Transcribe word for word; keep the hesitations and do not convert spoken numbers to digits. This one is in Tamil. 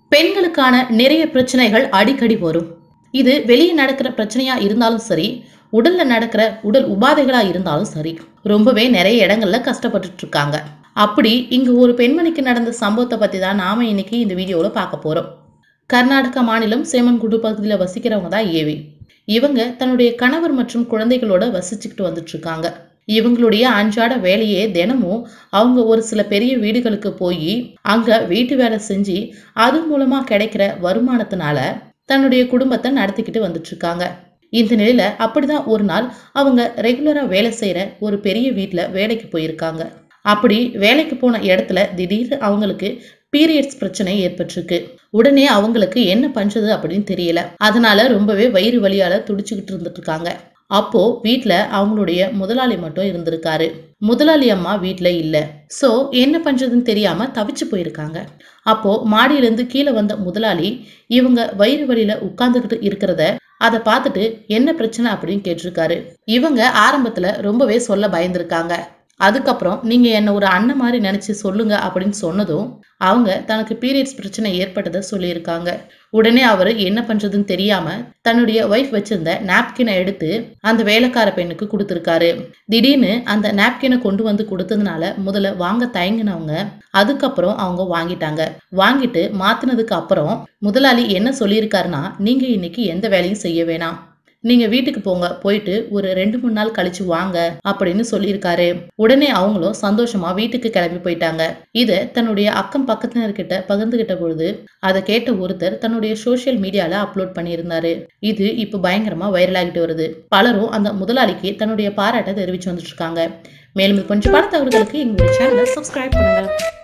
பெண்களுக்கான நிறைய பிரச்சனைகள் அடிக்கடி வரும். இது வெளியே நடக்கிற பிரச்சனையா இருந்தாலும் சரி, உடல்ல நடக்கிற உடல் உபாதைகளா இருந்தாலும் சரி, ரொம்பவே நிறைய இடங்கள்ல கஷ்டப்பட்டுட்டு இருக்காங்க. அப்படி இங்கு ஒரு பெண்மணிக்கு நடந்த சம்பவத்தை பத்தி தான் நாம இன்னைக்கு இந்த வீடியோல பார்க்க போறோம். கர்நாடக மாநிலம் சேமன்குடு பகுதியில் வசிக்கிறவங்க தான் ஏவி. இவங்க தன்னுடைய கணவர் மற்றும் குழந்தைகளோட வசிச்சுக்கிட்டு வந்துட்டு இருக்காங்க. இவங்களுடைய அன்றாட வேலையே தினமும் அவங்க ஒரு சில பெரிய வீடுகளுக்கு போய் அங்க வீட்டு வேலை செஞ்சு அது மூலமா கிடைக்கிற வருமானத்தினால தன்னுடைய குடும்பத்தை நடத்திக்கிட்டு வந்துட்டு இருக்காங்க. இந்த நிலையில அப்படிதான் ஒரு நாள் அவங்க ரெகுலரா வேலை செய்யற ஒரு பெரிய வீட்டுல வேலைக்கு போயிருக்காங்க. அப்படி வேலைக்கு போன இடத்துல திடீர்னு அவங்களுக்கு பீரியட்ஸ் பிரச்சனை ஏற்பட்டிருக்கு. உடனே அவங்களுக்கு என்ன பண்றது அப்படின்னு தெரியல. அதனால ரொம்பவே வயிறு வலியால துடிச்சுக்கிட்டு இருந்துட்டு இருக்காங்க. அப்போ வீட்டுல அவங்களுடைய முதலாளி மட்டும் இருந்திருக்காரு. முதலாளி அம்மா வீட்டுல இல்ல. சோ என்ன பண்றதுன்னு தெரியாம தவிச்சு போயிருக்காங்க. அப்போ மாடியில இருந்து கீழே வந்த முதலாளி இவங்க வயிறு வலியில உட்கார்ந்துகிட்டு இருக்கிறத அதை பார்த்துட்டு என்ன பிரச்சனை அப்படின்னு கேட்டிருக்காரு. இவங்க ஆரம்பத்துல ரொம்பவே சொல்ல பயந்துருக்காங்க. அதுக்கப்புறம் நீங்க என்ன ஒரு அண்ணன் மாதிரி நினைச்சு சொல்லுங்க அப்படின்னு சொன்னதும் அவங்க தனக்கு பீரியட்ஸ் பிரச்சனை ஏற்பட்டதை சொல்லியிருக்காங்க. உடனே அவரு என்ன பண்றதுன்னு தெரியாம தன்னுடைய ஒய்ஃப் வச்சிருந்த நாப்கினை எடுத்து அந்த வேலைக்கார பெண்ணுக்கு கொடுத்திருக்காரு. திடீர்னு அந்த நாப்கினை கொண்டு வந்து கொடுத்ததுனால முதல்ல வாங்க தயங்கினவங்க அதுக்கப்புறம் அவங்க வாங்கிட்டாங்க. வாங்கிட்டு மாத்தினதுக்கு அப்புறம் முதலாளி என்ன சொல்லியிருக்காருன்னா, நீங்க இன்னைக்கு எந்த வேலையும் செய்ய வேணாம், நீங்க வீட்டுக்கு போங்க, போயிட்டு ஒரு ரெண்டு மூணு நாள் கழிச்சு வாங்க அப்படின்னு சொல்லியிருக்காரு. உடனே அவங்களும் சந்தோஷமா வீட்டுக்கு கிளம்பி போயிட்டாங்க. இத தன்னுடைய அக்கம் பக்கத்தினர்கிட்ட பகிர்ந்துகிட்ட பொழுது அதை கேட்ட ஒருத்தர் தன்னுடைய சோசியல் மீடியால அப்லோட் பண்ணியிருந்தாரு. இது இப்ப பயங்கரமா வைரல் ஆகிட்டு வருது. பலரும் அந்த முதலாளிக்கு தன்னுடைய பாராட்டை தெரிவிச்சு வந்துட்டு இருக்காங்க. மேலும் கொஞ்சம் பல தகவல்களுக்கு எங்களுடைய சேனலை சப்ஸ்கிரைப் பண்ணுங்க.